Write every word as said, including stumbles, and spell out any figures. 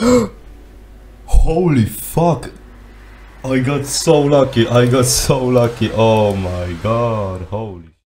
Holy fuck! I got so lucky, I got so lucky, oh my god, holy